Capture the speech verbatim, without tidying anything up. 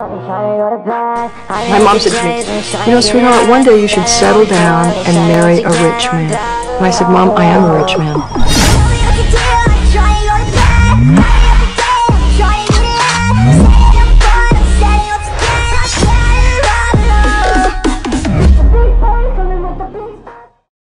My mom said to me, you know, sweetheart, one day you should settle down and marry a rich man. And I said, Mom, I am a rich man.